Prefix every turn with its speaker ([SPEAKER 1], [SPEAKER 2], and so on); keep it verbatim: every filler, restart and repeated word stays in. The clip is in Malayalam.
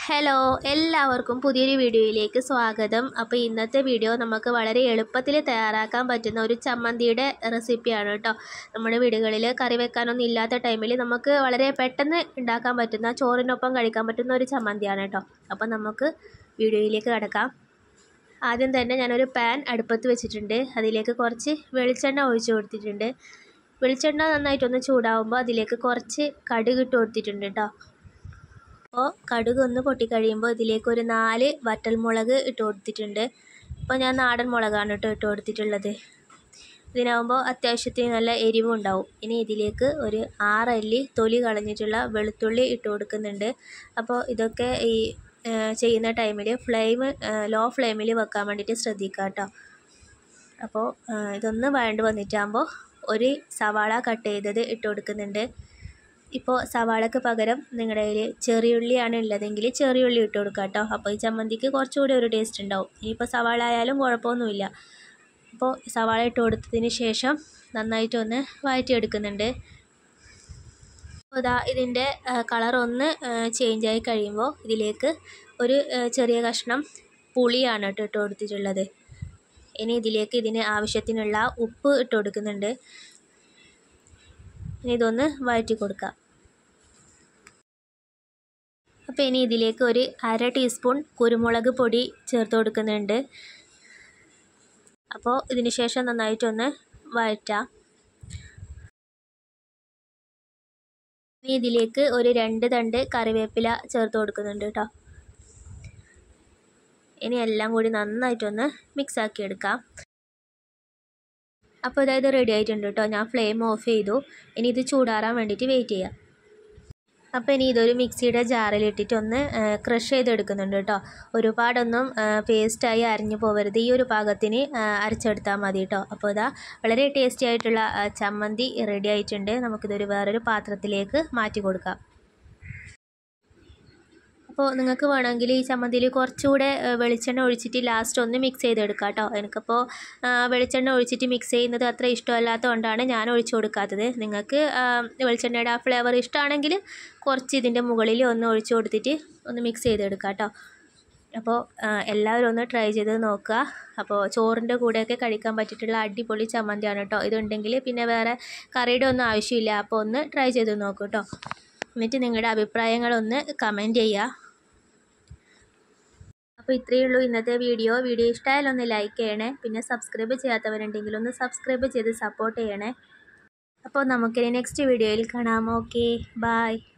[SPEAKER 1] ഹലോ എല്ലാവർക്കും പുതിയൊരു വീഡിയോയിലേക്ക് സ്വാഗതം. അപ്പോൾ ഇന്നത്തെ വീഡിയോ നമുക്ക് വളരെ എളുപ്പത്തിൽ തയ്യാറാക്കാൻ പറ്റുന്ന ഒരു ചമ്മന്തിയുടെ റെസിപ്പിയാണ് കേട്ടോ. നമ്മുടെ വീടുകളിൽ കറി വെക്കാനൊന്നും ഇല്ലാത്ത ടൈമിൽ നമുക്ക് വളരെ പെട്ടെന്ന് ഉണ്ടാക്കാൻ പറ്റുന്ന, ചോറിനൊപ്പം കഴിക്കാൻ പറ്റുന്ന ഒരു ചമ്മന്തിയാണ് കേട്ടോ. അപ്പോൾ നമുക്ക് വീഡിയോയിലേക്ക് കടക്കാം. ആദ്യം തന്നെ ഞാനൊരു പാൻ അടുപ്പത്ത് വെച്ചിട്ടുണ്ട്. അതിലേക്ക് കുറച്ച് വെളിച്ചെണ്ണ ഒഴിച്ചു കൊടുത്തിട്ടുണ്ട്. വെളിച്ചെണ്ണ നന്നായിട്ടൊന്ന് ചൂടാവുമ്പോൾ അതിലേക്ക് കുറച്ച് കടുക് ഇട്ട് കൊടുത്തിട്ടുണ്ട് കേട്ടോ. അപ്പോൾ കടുക് ഒന്ന് പൊട്ടിക്കഴിയുമ്പോൾ ഇതിലേക്ക് ഒരു നാല് വറ്റൽമുളക് ഇട്ട് കൊടുത്തിട്ടുണ്ട്. ഇപ്പോൾ ഞാൻ നാടൻ മുളകാണ് കേട്ടോ ഇട്ട് കൊടുത്തിട്ടുള്ളത്. ഇതിനാകുമ്പോൾ അത്യാവശ്യത്തിന് നല്ല എരിവും ഉണ്ടാവും. ഇനി ഇതിലേക്ക് ഒരു ആറല്ലി തൊലി കളഞ്ഞിട്ടുള്ള വെളുത്തുള്ളി ഇട്ട് കൊടുക്കുന്നുണ്ട്. അപ്പോൾ ഇതൊക്കെ ഈ ചെയ്യുന്ന ടൈമിൽ ഫ്ലെയിം ലോ ഫ്ലെയിമിൽ വെക്കാൻ വേണ്ടിയിട്ട് ശ്രദ്ധിക്കുക കേട്ടോ. അപ്പോൾ ഇതൊന്ന് വഴണ്ട് വന്നിട്ടാകുമ്പോൾ ഒരു സവാള കട്ട് ചെയ്തത് ഇട്ട് കൊടുക്കുന്നുണ്ട്. ഇപ്പോൾ സവാളയ്ക്ക് പകരം നിങ്ങളുടെ കയ്യിൽ ചെറിയുള്ളിയാണ് ഉള്ളതെങ്കിൽ ചെറിയുള്ളി ഇട്ട് കൊടുക്കുക കേട്ടോ. അപ്പോൾ ഈ ചമ്മന്തിക്ക് കുറച്ചുകൂടി ഒരു ടേസ്റ്റ് ഉണ്ടാവും. ഇനിയിപ്പോൾ സവാള ആയാലും കുഴപ്പമൊന്നുമില്ല. അപ്പോൾ സവാള ഇട്ട് കൊടുത്തതിന് ശേഷം നന്നായിട്ടൊന്ന് വഴറ്റിയെടുക്കുന്നുണ്ട്. അപ്പോൾ ഇതാ ഇതിൻ്റെ കളർ ഒന്ന് ചേഞ്ചായി കഴിയുമ്പോൾ ഇതിലേക്ക് ഒരു ചെറിയ കഷ്ണം പുളിയാണ് കേട്ടോ ഇട്ട് കൊടുത്തിട്ടുള്ളത്. ഇനി ഇതിലേക്ക് ഇതിന് ആവശ്യത്തിനുള്ള ഉപ്പ് ഇട്ട് കൊടുക്കുന്നുണ്ട്. ഇനി ഇതൊന്ന് വഴറ്റി കൊടുക്കാം. അപ്പോൾ ഇനി ഇതിലേക്ക് ഒരു അര ടീസ്പൂൺ കുരുമുളക് പൊടി ചേർത്ത് കൊടുക്കുന്നുണ്ട്. അപ്പോൾ ഇതിന് ശേഷം നന്നായിട്ടൊന്ന് വഴറ്റാം. ഇനി ഇതിലേക്ക് ഒരു രണ്ട് തണ്ട് കറിവേപ്പില ചേർത്ത് കൊടുക്കുന്നുണ്ട് കേട്ടോ. ഇനി എല്ലാം കൂടി നന്നായിട്ടൊന്ന് മിക്സ് ആക്കി എടുക്കാം. അപ്പോൾ അതായത് റെഡി ആയിട്ടുണ്ട് കേട്ടോ. ഞാൻ ഫ്ലെയിം ഓഫ് ചെയ്തു. ഇനി ഇത് ചൂടാറാൻ വേണ്ടിയിട്ട് വെയിറ്റ് ചെയ്യാം. അപ്പോൾ ഇനി ഇതൊരു മിക്സിയുടെ ജാറിലിട്ടിട്ട് ഒന്ന് ക്രഷ് ചെയ്തെടുക്കുന്നുണ്ട് കേട്ടോ. ഒരുപാടൊന്നും പേസ്റ്റായി അരിഞ്ഞു പോകരുത്. ഈ ഒരു പാകത്തിന് അരച്ചെടുത്താൽ മതി കേട്ടോ. അപ്പോൾ ഇതാ വളരെ ടേസ്റ്റി ആയിട്ടുള്ള ചമ്മന്തി റെഡി ആയിട്ടുണ്ട്. നമുക്കിതൊരു വേറൊരു പാത്രത്തിലേക്ക് മാറ്റി കൊടുക്കാം. അപ്പോൾ നിങ്ങൾക്ക് വേണമെങ്കിൽ ഈ ചമ്മന്തിയിൽ കുറച്ചുകൂടെ വെളിച്ചെണ്ണ ഒഴിച്ചിട്ട് ലാസ്റ്റ് ഒന്ന് മിക്സ് ചെയ്തെടുക്കാം കേട്ടോ. എനിക്കപ്പോൾ വെളിച്ചെണ്ണ ഒഴിച്ചിട്ട് മിക്സ് ചെയ്യുന്നത് അത്ര ഇഷ്ടമല്ലാത്തതുകൊണ്ടാണ് ഞാൻ ഒഴിച്ചു കൊടുക്കാത്തത്. നിങ്ങൾക്ക് വെളിച്ചെണ്ണയുടെ ആ ഫ്ലേവർ ഇഷ്ടമാണെങ്കിൽ കുറച്ച് ഇതിൻ്റെ മുകളിൽ ഒന്ന് ഒഴിച്ചു കൊടുത്തിട്ട് ഒന്ന് മിക്സ് ചെയ്തെടുക്കാം കേട്ടോ. അപ്പോൾ എല്ലാവരും ഒന്ന് ട്രൈ ചെയ്ത് നോക്കുക. അപ്പോൾ ചോറിൻ്റെ കൂടെയൊക്കെ കഴിക്കാൻ പറ്റിയിട്ടുള്ള അടിപൊളി ചമ്മന്തിയാണ് കേട്ടോ. ഇതുണ്ടെങ്കിൽ പിന്നെ വേറെ കറിയുടെ ഒന്നും ആവശ്യമില്ല. അപ്പോൾ ഒന്ന് ട്രൈ ചെയ്ത് നോക്കൂ കേട്ടോ. എന്നിട്ട് നിങ്ങളുടെ അഭിപ്രായങ്ങളൊന്ന് കമൻറ്റ് ചെയ്യുക. അപ്പോൾ ഇത്രയേ ഉള്ളൂ ഇന്നത്തെ വീഡിയോ. വീഡിയോ ഇഷ്ടമായാലും ഒന്ന് ലൈക്ക് ചെയ്യണേ. പിന്നെ സബ്സ്ക്രൈബ് ചെയ്യാത്തവരുണ്ടെങ്കിൽ ഒന്ന് സബ്സ്ക്രൈബ് ചെയ്ത് സപ്പോർട്ട് ചെയ്യണേ. അപ്പോൾ നമുക്കിനി നെക്സ്റ്റ് വീഡിയോയിൽ കാണാം. Okay, by.